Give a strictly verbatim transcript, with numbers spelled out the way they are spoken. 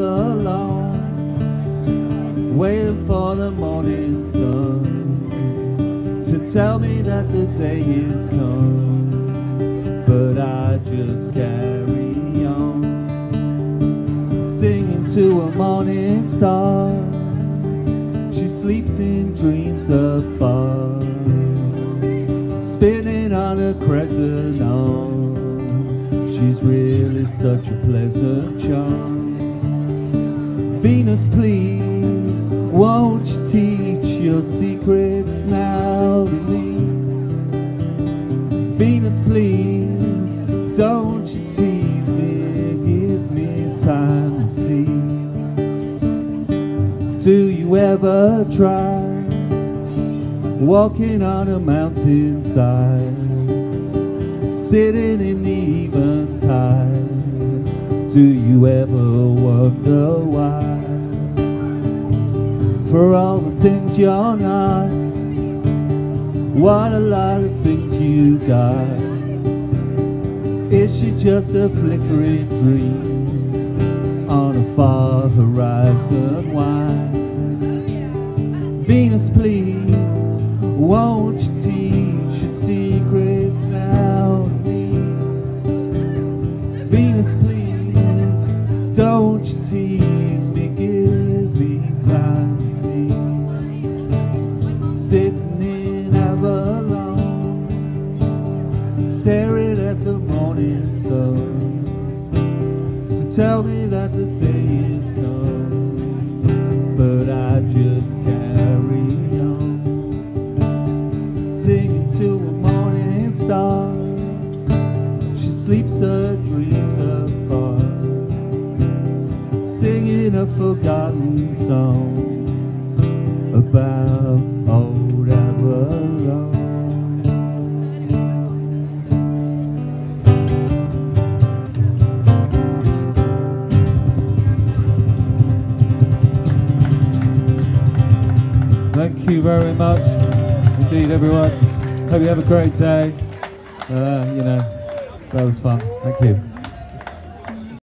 Avalon, waiting for the morning sun to tell me that the day is come. But I just carry on, singing to a morning star. She sleeps in dreams afar, spinning on a crescent arm. She's really such a pleasant charm. Venus, please, won't you teach your secrets now to me? Venus, please, don't you tease me, give me time to see. Do you ever try walking on a mountainside, sitting in the eventide? Do you ever wonder why? For all the things you're not, what a lot of things you got. Is she just a flickering dream on a far horizon wide? Venus, please, won't you teach your secrets now to me? Venus, please, don't you tease me, give me time to see. Sitting in Avalon, staring at the morning sun to tell me that the day is come. But I just carry on, singing to a morning star. She sleeps her dreams afar, singing a forgotten song about old Avalon. Thank you very much indeed, everyone. Hope you have a great day. Uh, you know, that was fun. Thank you.